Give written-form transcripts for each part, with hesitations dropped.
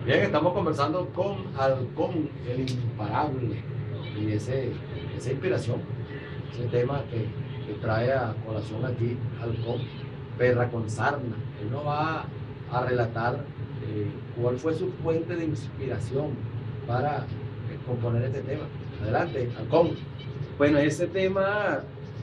Bien, estamos conversando con Halcón, el imparable, y esa inspiración, ese tema que trae a colación aquí Halcón, Perra con Sarna. Él nos va a relatar cuál fue su fuente de inspiración para componer este tema. Adelante, Halcón. Bueno, ese tema,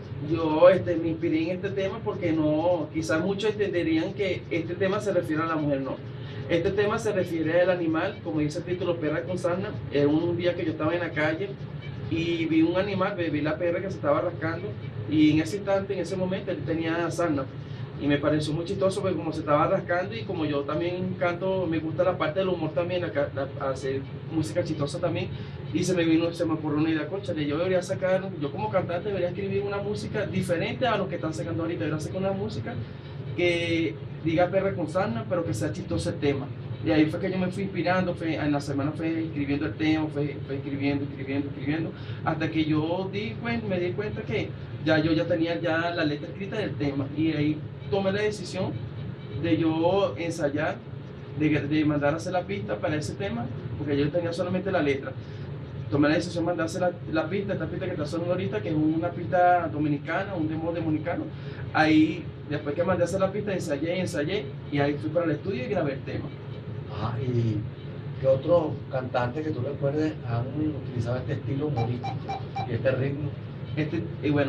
me inspiré en este tema porque no, quizás muchos entenderían que este tema se refiere a la mujer, no. Este tema se refiere al animal, como dice el título, perra con sarna. Un día que yo estaba en la calle y vi un animal, vi la perra que se estaba rascando y en ese instante, en ese momento, él tenía sarna. Y me pareció muy chistoso porque como se estaba rascando y como yo también canto, me gusta la parte del humor también, hacer música chistosa también, y se me ocurrió una idea, cónchale, yo debería sacar, yo como cantante debería escribir una música diferente a lo que están sacando ahorita, debería sacar una música que diga perra con sarna, pero que sea chistoso el tema. Y ahí fue que yo me fui inspirando, en la semana fue escribiendo el tema, fue escribiendo, hasta que me di cuenta que yo ya tenía ya la letra escrita del tema, y ahí tomé la decisión de yo ensayar, de mandar a hacer la pista para ese tema, porque yo tenía solamente la letra. Tomé la decisión de mandar a hacer la pista, esta pista que está sonando ahorita, que es una pista dominicana, un demo dominicano. Ahí, después que mandé a hacer la pista, ensayé, y ahí fui para el estudio y grabé el tema. Ajá, ¿y qué otros cantantes que tú recuerdes han utilizado este estilo humorístico y este ritmo? Y bueno,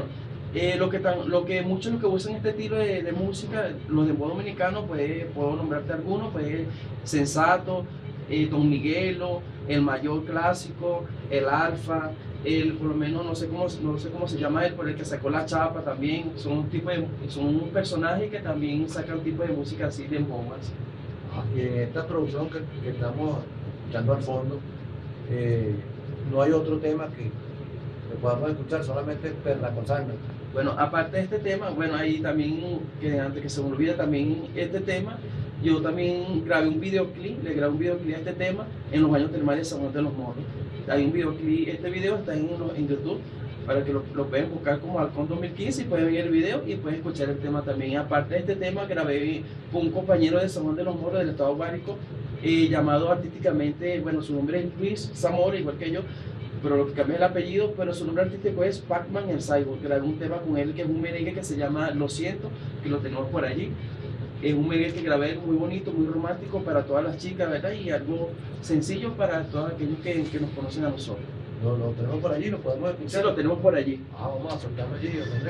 muchos los que usan este estilo de música, los de modo dominicano, pues puedo nombrarte algunos, pues Sensato, Don Miguelo, el Mayor Clásico, el Alfa, por lo menos no sé cómo se llama él, por el que sacó La Chapa también. Son un personaje que también sacan tipo de música así de bombas. Y en esta producción que estamos escuchando al fondo, eh, no hay otro tema que podamos escuchar, solamente Perla con Sarna. Bueno, aparte de este tema, bueno, ahí también, que antes que se me olvide también este tema, yo también le grabé un videoclip a este tema en los baños termales de San Juan de los Morros. Hay un videoclip, este video está en YouTube, para que lo pueden buscar como Halcón 2015 y pueden ver el video y pueden escuchar el tema también. Y aparte de este tema, grabé con un compañero de San Juan de los Morros del estado Bárico, llamado artísticamente, bueno, su nombre es Luis Zamora, igual que yo, pero lo que cambia es el apellido, pero su nombre artístico es Pac-Man el Cyborg. Grabé un tema con él que es un merengue que se llama Lo Siento, que lo tenemos por allí. Es un merengue que grabé muy bonito, muy romántico para todas las chicas, ¿verdad? Y algo sencillo para todos aquellos que nos conocen a nosotros. Lo tenemos por allí, lo podemos Sí, escuchar. lo tenemos por allí. Vamos a soltarlo allí, ¿entendés?